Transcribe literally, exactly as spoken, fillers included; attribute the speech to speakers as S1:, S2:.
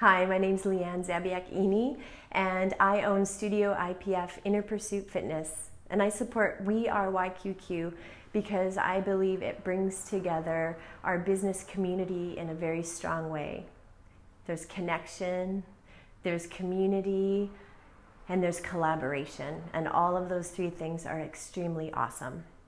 S1: Hi, my name's Leanne Zdebiak and I own Studio I P F Inner Pursuit Fitness, and I support We Are Y Q Q because I believe it brings together our business community in a very strong way. There's connection, there's community, and there's collaboration, and all of those three things are extremely awesome.